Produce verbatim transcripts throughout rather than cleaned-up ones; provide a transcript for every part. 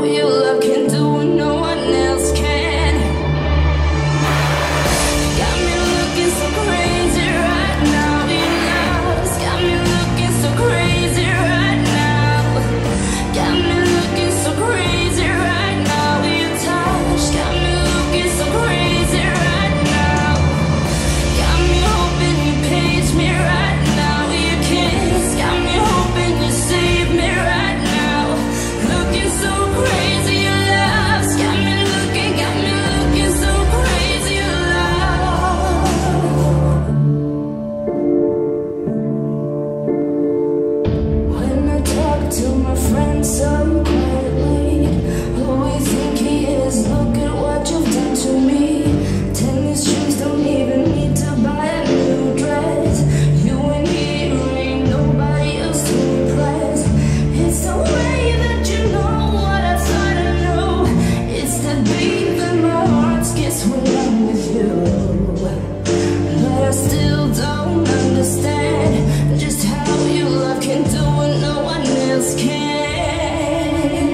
you love can do what no one else can. Got me looking so crazy right now. Your love's got me looking so crazy right now. Got me looking so crazy right now. Your touch got me looking so crazy right now. Got me hoping you page me right now. Your kiss got me hoping you save me right now. Looking so crazy, your love's got me looking, got me looking so crazy, your love. When I talk to my friends so quietly, who we think he is, look at what you've done to me. Tennis shoes don't even need to buy a new dress. You and me ain't nobody else to impress. It's the way that you know what I thought I knew. It's the beat that my heart gets when I'm with you. But I still don't understand just how your love can do what no one else can.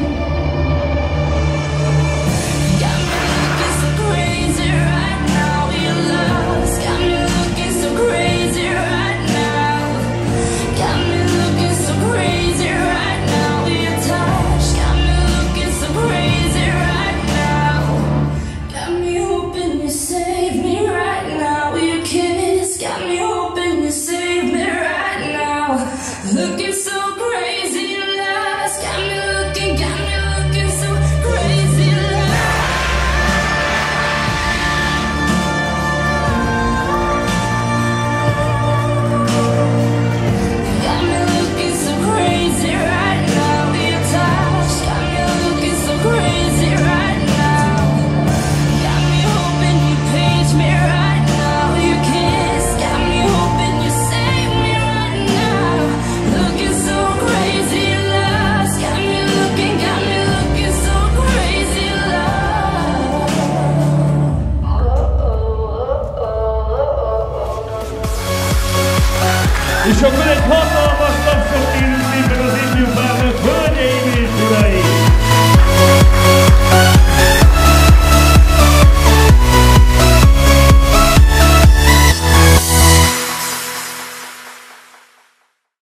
Got me looking so crazy right now. Your love's got me looking so crazy right now. Got me looking so crazy right now. Your touch got me looking so crazy right now. Got me hoping you save me right now. Your kiss got me hoping you save me right now. Looking so crazy, your love's got me looking, got me looking so crazy, love. Got me looking so crazy right now. Your touch got me looking so crazy right now. Got me hoping you page me right now. Your kiss got me hoping you save me right now. Looking so crazy, your love's got me looking, got me looking so crazy, love. És akkor egy hatalmas